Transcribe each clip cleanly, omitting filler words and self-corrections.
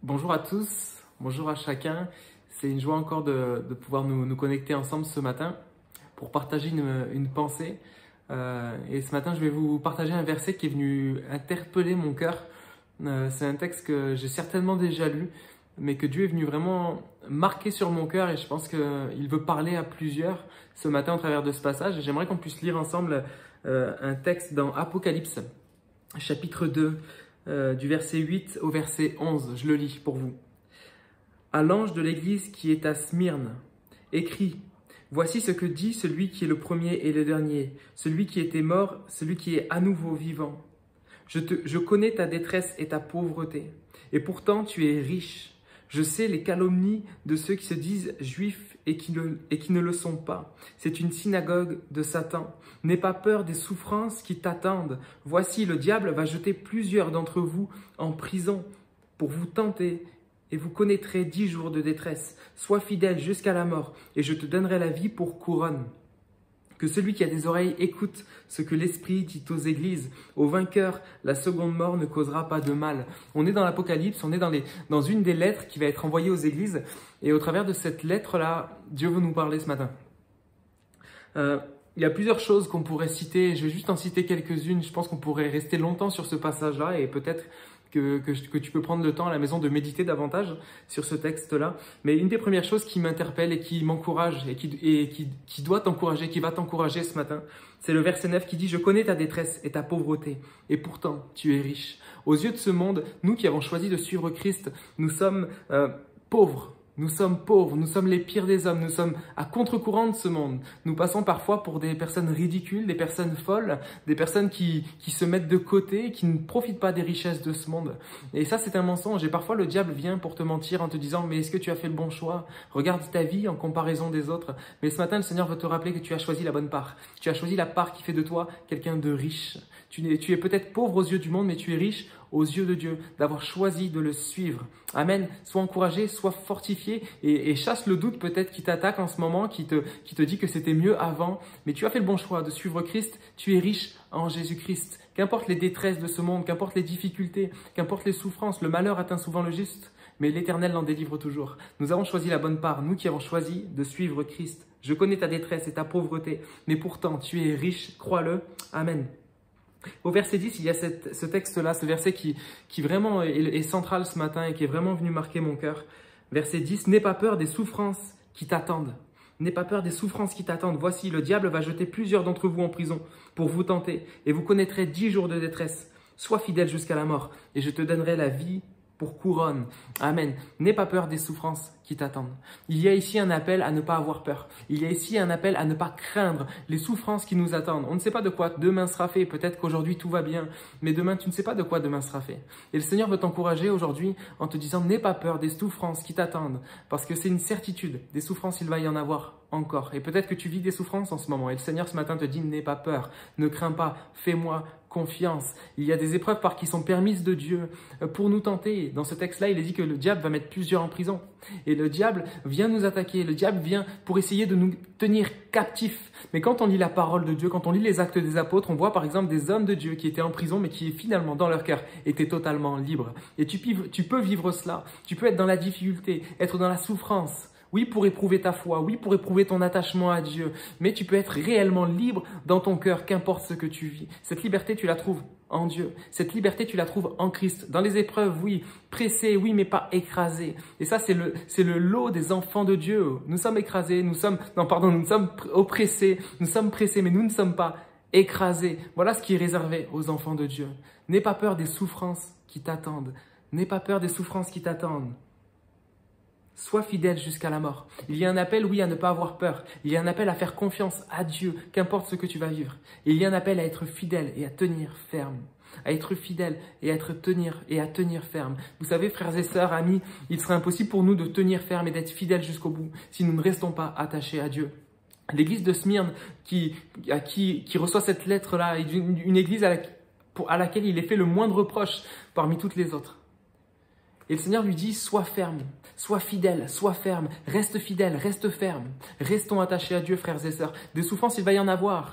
Bonjour à tous, bonjour à chacun. C'est une joie encore de pouvoir nous connecter ensemble ce matin pour partager une pensée. Et ce matin, je vais vous partager un verset qui est venu interpeller mon cœur. C'est un texte que j'ai certainement déjà lu, mais que Dieu est venu vraiment marquer sur mon cœur et je pense qu'il veut parler à plusieurs ce matin au travers de ce passage. J'aimerais qu'on puisse lire ensemble un texte dans Apocalypse, chapitre 2. Du verset 8 au verset 11, je le lis pour vous. À l'ange de l'église qui est à Smyrne, écris, voici ce que dit celui qui est le premier et le dernier, celui qui était mort, celui qui est à nouveau vivant. Je connais ta détresse et ta pauvreté, et pourtant tu es riche. Je sais les calomnies de ceux qui se disent juifs et qui ne le sont pas. C'est une synagogue de Satan. N'aie pas peur des souffrances qui t'attendent. Voici, le diable va jeter plusieurs d'entre vous en prison pour vous tenter et vous connaîtrez 10 jours de détresse. Sois fidèle jusqu'à la mort et je te donnerai la vie pour couronne. Que celui qui a des oreilles écoute ce que l'Esprit dit aux églises. Au vainqueur, la seconde mort ne causera pas de mal. On est dans l'Apocalypse, on est dans une des lettres qui va être envoyée aux églises. Et au travers de cette lettre-là, Dieu veut nous parler ce matin. Il y a plusieurs choses qu'on pourrait citer. Je vais juste en citer quelques-unes. Je pense qu'on pourrait rester longtemps sur ce passage-là et peut-être que tu peux prendre le temps à la maison de méditer davantage sur ce texte-là. Mais une des premières choses qui m'interpelle et qui m'encourage et qui doit t'encourager, qui va t'encourager ce matin, c'est le verset 9 qui dit « Je connais ta détresse et ta pauvreté, et pourtant tu es riche. » Aux yeux de ce monde, nous qui avons choisi de suivre Christ, nous sommes pauvres. Nous sommes les pires des hommes, nous sommes à contre-courant de ce monde. Nous passons parfois pour des personnes ridicules, des personnes folles, des personnes qui se mettent de côté, qui ne profitent pas des richesses de ce monde. Et ça, c'est un mensonge. Et parfois, le diable vient pour te mentir en te disant « Mais est-ce que tu as fait le bon choix? Regarde ta vie en comparaison des autres. » Mais ce matin, le Seigneur veut te rappeler que tu as choisi la bonne part. Tu as choisi la part qui fait de toi quelqu'un de riche. Tu es peut-être pauvre aux yeux du monde, mais tu es riche aux yeux de Dieu, d'avoir choisi de le suivre. Amen. Sois encouragé, sois fortifié et chasse le doute peut-être qui t'attaque en ce moment, qui te dit que c'était mieux avant. Mais tu as fait le bon choix de suivre Christ. Tu es riche en Jésus-Christ. Qu'importe les détresses de ce monde, qu'importe les difficultés, qu'importe les souffrances, le malheur atteint souvent le juste, mais l'Éternel l'en délivre toujours. Nous avons choisi la bonne part, nous qui avons choisi de suivre Christ. Je connais ta détresse et ta pauvreté, mais pourtant tu es riche, crois-le. Amen. Au verset 10, il y a ce texte-là, ce verset qui vraiment est central ce matin et qui est vraiment venu marquer mon cœur. Verset 10, « N'aie pas peur des souffrances qui t'attendent. N'aie pas peur des souffrances qui t'attendent. Voici, le diable va jeter plusieurs d'entre vous en prison pour vous tenter et vous connaîtrez 10 jours de détresse. Sois fidèle jusqu'à la mort et je te donnerai la vie pour couronne. » Amen. N'aie pas peur des souffrances qui t'attendent. Il y a ici un appel à ne pas avoir peur. Il y a ici un appel à ne pas craindre les souffrances qui nous attendent. On ne sait pas de quoi demain sera fait. Peut-être qu'aujourd'hui tout va bien, mais demain tu ne sais pas de quoi demain sera fait. Et le Seigneur veut t'encourager aujourd'hui en te disant n'aie pas peur des souffrances qui t'attendent parce que c'est une certitude. Des souffrances, il va y en avoir encore. Et peut-être que tu vis des souffrances en ce moment. Et le Seigneur ce matin te dit n'aie pas peur, ne crains pas, fais-moi confiance. Il y a des épreuves qui sont permises de Dieu pour nous tenter. Dans ce texte-là, il est dit que le diable va mettre plusieurs en prison. Et le diable vient nous attaquer. Le diable vient pour essayer de nous tenir captifs. Mais quand on lit la parole de Dieu, quand on lit les actes des apôtres, on voit par exemple des hommes de Dieu qui étaient en prison, mais qui finalement, dans leur cœur, étaient totalement libres. Et tu peux vivre cela. Tu peux être dans la difficulté, être dans la souffrance. Oui, pour éprouver ta foi, oui, pour éprouver ton attachement à Dieu, mais tu peux être réellement libre dans ton cœur, qu'importe ce que tu vis. Cette liberté, tu la trouves en Dieu. Cette liberté, tu la trouves en Christ. Dans les épreuves, oui, pressé, oui, mais pas écrasé. Et ça, c'est le lot des enfants de Dieu. Nous sommes écrasés, nous sommes oppressés, nous sommes pressés, mais nous ne sommes pas écrasés. Voilà ce qui est réservé aux enfants de Dieu. N'aie pas peur des souffrances qui t'attendent. N'aie pas peur des souffrances qui t'attendent. Sois fidèle jusqu'à la mort. Il y a un appel, oui, à ne pas avoir peur. Il y a un appel à faire confiance à Dieu, qu'importe ce que tu vas vivre. Il y a un appel à être fidèle et à tenir ferme. À être fidèle et à tenir ferme. Vous savez, frères et sœurs, amis, il serait impossible pour nous de tenir ferme et d'être fidèles jusqu'au bout si nous ne restons pas attachés à Dieu. L'église de Smyrne qui reçoit cette lettre-là est une église à laquelle il est fait le moindre reproche parmi toutes les autres. Et le Seigneur lui dit, sois ferme, sois fidèle, sois ferme, reste fidèle, reste ferme. Restons attachés à Dieu, frères et sœurs. Des souffrances, il va y en avoir.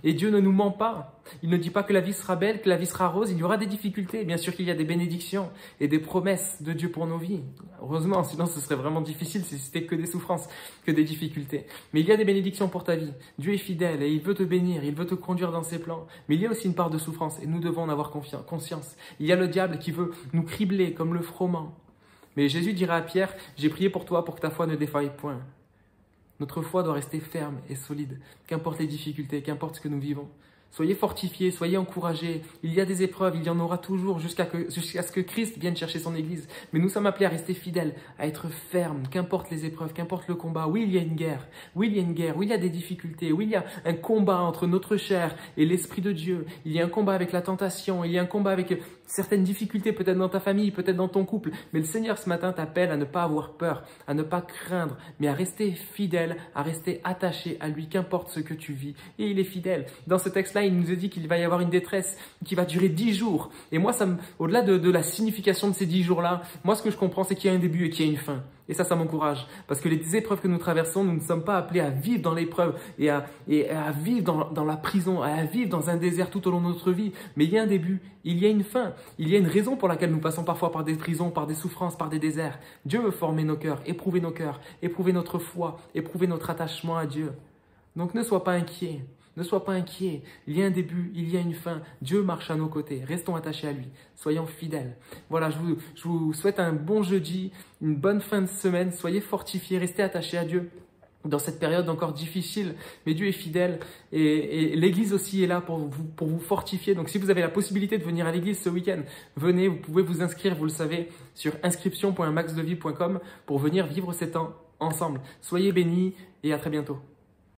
Et Dieu ne nous ment pas. Il ne dit pas que la vie sera belle, que la vie sera rose. Il y aura des difficultés. Bien sûr qu'il y a des bénédictions et des promesses de Dieu pour nos vies. Heureusement, sinon ce serait vraiment difficile si c'était que des souffrances, que des difficultés. Mais il y a des bénédictions pour ta vie. Dieu est fidèle et il veut te bénir, il veut te conduire dans ses plans. Mais il y a aussi une part de souffrance et nous devons en avoir conscience. Il y a le diable qui veut nous cribler comme le froment. Mais Jésus dira à Pierre, j'ai prié pour toi pour que ta foi ne défaille point. Notre foi doit rester ferme et solide, qu'importe les difficultés, qu'importe ce que nous vivons. Soyez fortifiés, soyez encouragés. Il y a des épreuves, il y en aura toujours jusqu'à ce que Christ vienne chercher son Église. Mais nous sommes appelés à rester fidèles, à être fermes, qu'importe les épreuves, qu'importe le combat. Oui, il y a une guerre. Oui, il y a une guerre. Oui, il y a des difficultés. Oui, il y a un combat entre notre chair et l'Esprit de Dieu. Il y a un combat avec la tentation. Il y a un combat avec certaines difficultés, peut-être dans ta famille, peut-être dans ton couple. Mais le Seigneur, ce matin, t'appelle à ne pas avoir peur, à ne pas craindre, mais à rester fidèle, à rester attaché à lui, qu'importe ce que tu vis. Et il est fidèle. Dans ce texte-là, il nous a dit qu'il va y avoir une détresse qui va durer 10 jours. Et moi, au-delà de la signification de ces 10 jours-là, moi, ce que je comprends, c'est qu'il y a un début et qu'il y a une fin. Et ça m'encourage. Parce que les épreuves que nous traversons, nous ne sommes pas appelés à vivre dans l'épreuve et à vivre dans la prison, à vivre dans un désert tout au long de notre vie. Mais il y a un début, il y a une fin. Il y a une raison pour laquelle nous passons parfois par des prisons, par des souffrances, par des déserts. Dieu veut former nos cœurs, éprouver notre foi, éprouver notre attachement à Dieu. Donc ne sois pas inquiet. Ne sois pas inquiet, il y a un début, il y a une fin. Dieu marche à nos côtés, restons attachés à lui, soyons fidèles. Voilà, je vous souhaite un bon jeudi, une bonne fin de semaine, soyez fortifiés, restez attachés à Dieu dans cette période encore difficile, mais Dieu est fidèle et l'Église aussi est là pour vous fortifier. Donc si vous avez la possibilité de venir à l'Église ce week-end, venez, vous pouvez vous inscrire, vous le savez, sur inscription.maxdevie.com pour venir vivre ces temps ensemble. Soyez bénis et à très bientôt.